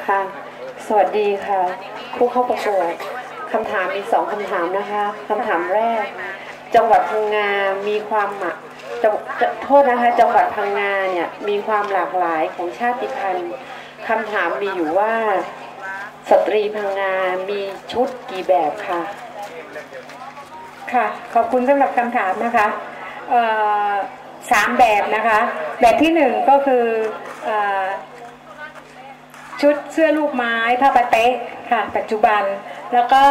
ค่ะสวัสดีค่ะผู้เข้าประกวดคำถามมี2คำถามนะคะคำถามแรกจังหวัดพังงามีความโทษนะคะจังหวัดพังงาเนี่ยมีความหลากหลายของชาติพันธุ์คำถามมีอยู่ว่าสตรีพังงามีชุดกี่แบบค่ะค่ะขอบคุณสำหรับคำถามนะคะ3 แบบนะคะแบบที่1ก็คือชุดเสื้อลูกไม้ผ้าปะเต๊ะค่ะปัจจุบันแล้วก็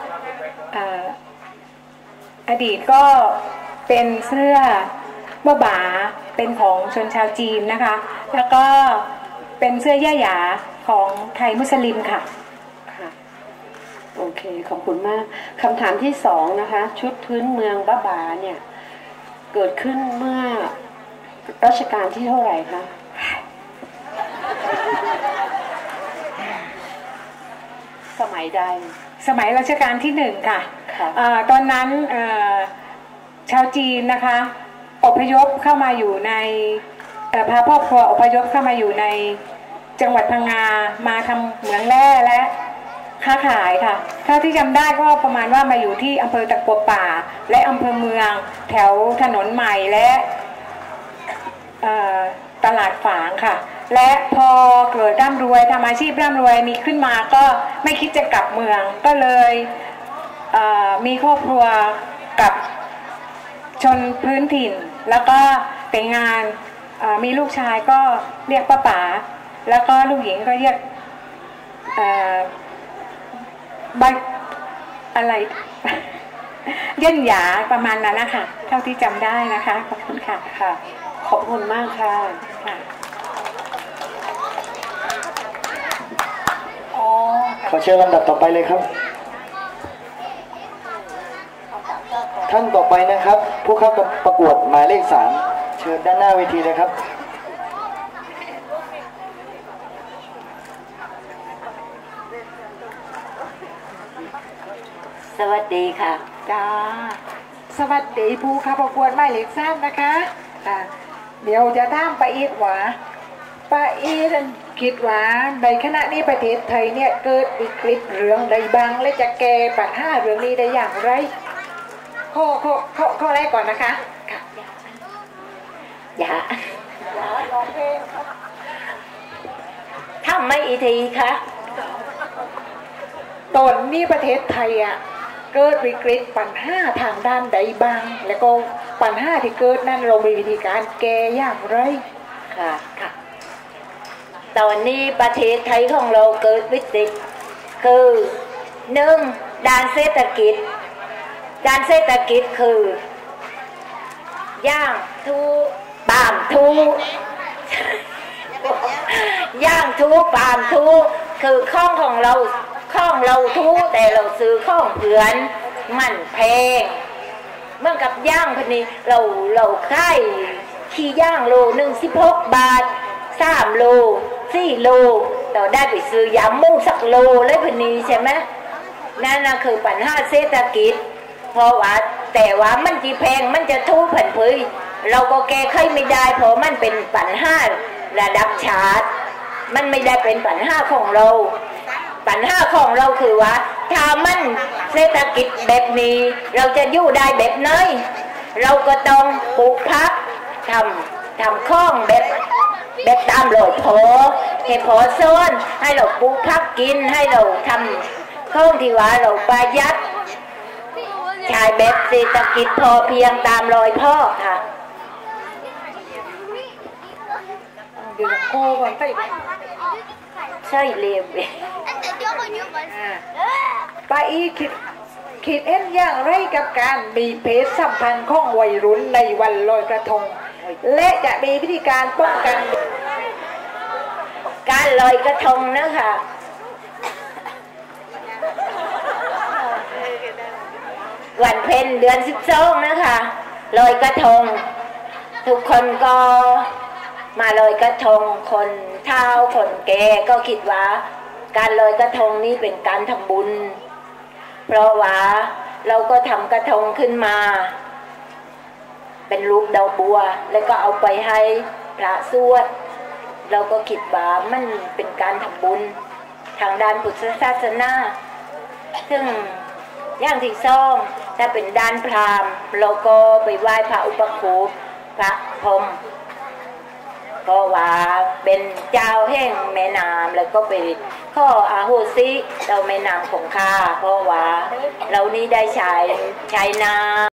อดีตก็เป็นเสื้อบ้าบ่าเป็นของชนชาวจีนนะคะแล้วก็เป็นเสื้อย่าหยาของไทยมุสลิมค่ะโอเคขอบคุณมากคำถามที่2นะคะชุดพื้นเมืองบ้าบ่าเนี่ยเกิดขึ้นเมื่อรัชกาลที่เท่าไหร่คะสมัยใดสมัยรัชกาลที่1ค่ะตอนนั้นชาวจีนนะคะอพยพเข้ามาอยู่ในพาครอบครัวอพยพเข้ามาอยู่ในจังหวัดพังงามาทำเหมืองแร่และค้าขายค่ะถ้าที่จำได้ก็ประมาณว่ามาอยู่ที่อำเภอตะกัวป่าและอำเภอเมืองแถวถนนใหม่และตลาดฝางค่ะและพอเกิดร่ำรวยทำอาชีพร่ำรวยมีขึ้นมาก็ไม่คิดจะกลับเมืองก็เลยมีครอบครัวกับชนพื้นถิ่นแล้วก็แต่งงานมีลูกชายก็เรียกป้าป๋าแล้วก็ลูกหญิงก็เรียกใบอะไรเย่นหยาประมาณนั้นนะคะเท่าที่จำได้นะคะขอบคุณค่ะค่ะขอบคุณมากค่ะขอเชิญลำดับต่อไปเลยครับท่านต่อไปนะครับผู้เข้าประกวดหมายเลข3เชิญด้านหน้าเวทีเลยครับสวัสดีค่ะจ้าสวัสดีผู้เข้าประกวดหมายเลข3นะคะเดี๋ยวจะถามป้าอีทว่าป้าอีทคิดว่าในขณะนี้ประเทศไทยเนี่ยเกิดวิกฤตเรื่องใดบ้างและจะแก้ปัญหาเรื่องนี้ได้อย่างไรข้อแรกก่อนนะคะค่ะอย่าทำไม่อีทีคะตอนนี้ประเทศไทยเกิดวิกฤตปัญหาทางด้านใดบ้างแล้วก็ปัญหาที่เกิดนั้นเรามีวิธีการแก้อย่างไรค่ะตอนนี้ประเทศไทยของเราเกิดวิกฤตคือ1ด้านเศรษฐกิจคือย่างทูปามทูย่างทูปามทูคือข้องของเราทูแต่เราซื้อข้องเผือนมันแพงเมื่อกับย่างพนี้เราค่ายขี้ย่างโล16 บาท3 โล4 โลเราได้ไปซื้อยำมุ้งสักโลเลยพนี้ใช่ไหมนั่นคือปัญหาเศรษฐกิจเพราะว่าแต่ว่ามันจีแพงมันจะทู่ผันผืยเราก็แก้ไขไม่ได้เพราะมันเป็นปัญหาระดับชาติมันไม่ได้เป็นปัญหาของเราปัญหาของเราคือว่าถ้ามันเศรษฐกิจแบบนี้เราจะอยู่ได้แบบไหนเราก็ต้องปลูกพักทำข้องแบบตามหลอดพอให้พอซ้อนให้เราปลูกพักกินให้เราทำข้องที่ว่าเราประหยัดใช้แบบเศรษฐกิจพอเพียงตามรอยพ่อค่ะเดี๋ยวโค้ก่อนไปใช่เร็วป้าอีคิดเอ็นอย่างไรกับการมีเพศสัมพันธ์ของวัยรุ่นในวันลอยกระทงและจะมีวิธีการป้องกันการลอยกระทงนะคะวันเพ็ญเดือน12นะคะลอยกระทงทุกคนก็มาลอยกระทงคนเฒ่าคนแก่ก็คิดว่าการลอยกระทงนี้เป็นการทำบุญเพราะว่าเราก็ทำกระทงขึ้นมาเป็นรูปดอกบัวแล้วก็เอาไปให้พระสวดเราก็คิดว่ามันเป็นการทำบุญทางด้านพุทธศาสนาซึ่งอย่างที่สองถ้าเป็นด้านพราหมณ์เราก็ไปไหว้พระอุปคุปพระพรหมก็ว่าเป็นเจ้าแห่งแม่น้ำแล้วก็ไปข้ออาโหสิเราแม่น้ำคงคาเพราะว่าเรานี้ได้ใช้น้ำ